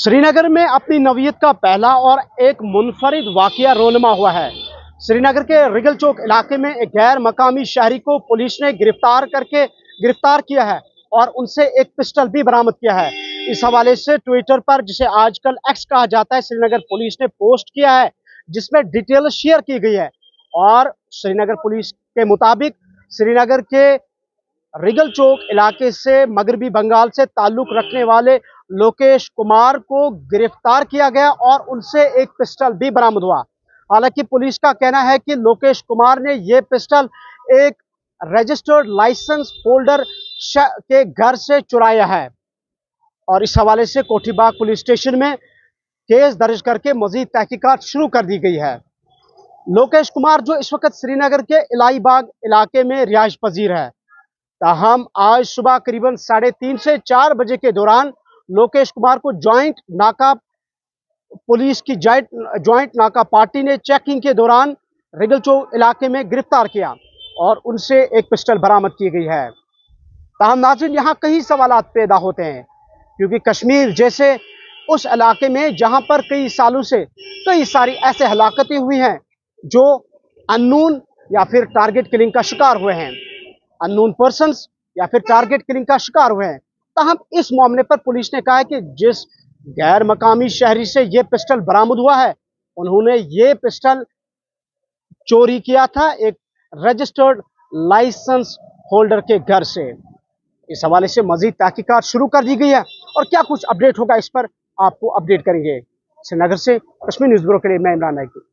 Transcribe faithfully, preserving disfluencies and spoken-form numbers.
श्रीनगर में अपनी नवीयत का पहला और एक मुनफरिद वाकया रोनमा हुआ है। श्रीनगर के रिगल चौक इलाके में एक गैर मकामी शहरी को पुलिस ने गिरफ्तार करके गिरफ्तार किया है और उनसे एक पिस्टल भी बरामद किया है। इस हवाले से ट्विटर पर, जिसे आजकल एक्स कहा जाता है, श्रीनगर पुलिस ने पोस्ट किया है जिसमें डिटेल शेयर की गई है। और श्रीनगर पुलिस के मुताबिक श्रीनगर के रिगल चौक इलाके से मगरबी बंगाल से ताल्लुक रखने वाले लोकेश कुमार को गिरफ्तार किया गया और उनसे एक पिस्टल भी बरामद हुआ। हालांकि पुलिस का कहना है कि लोकेश कुमार ने यह पिस्टल एक रजिस्टर्ड लाइसेंस होल्डर के घर से चुराया है और इस हवाले से कोठीबाग पुलिस स्टेशन में केस दर्ज करके मजीद तहकीकात शुरू कर दी गई है। लोकेश कुमार, जो इस वक्त श्रीनगर के इलाहीबाग इलाके में रिहाइश पजीर है, ताहम आज सुबह करीबन साढ़े तीन से चार बजे के दौरान लोकेश कुमार को ज्वाइंट नाका पुलिस की ज्वाइंट नाका पार्टी ने चेकिंग के दौरान रिगल चौक इलाके में गिरफ्तार किया और उनसे एक पिस्टल बरामद की गई है। ताहम नाज़रीन, यहाँ कई सवालात पैदा होते हैं क्योंकि कश्मीर जैसे उस इलाके में जहाँ पर कई सालों से कई सारी ऐसे हलाकतें हुई हैं जो अननोन या फिर टारगेट किलिंग का शिकार हुए हैं, अननोन पर्सन्स या फिर टारगेट किलिंग का शिकार हुए हैं। ताहम इस मामले पर पुलिस ने कहा है कि जिस गैर मकामी शहरी से यह पिस्टल बरामद हुआ है, उन्होंने ये पिस्टल चोरी किया था एक रजिस्टर्ड लाइसेंस होल्डर के घर से। इस हवाले से मजीद तहकीकात शुरू कर दी गई है और क्या कुछ अपडेट होगा इस पर आपको अपडेट करेंगे। श्रीनगर से कश्मीर न्यूज़ ब्यूरो के लिए मैं इमरान नाइक।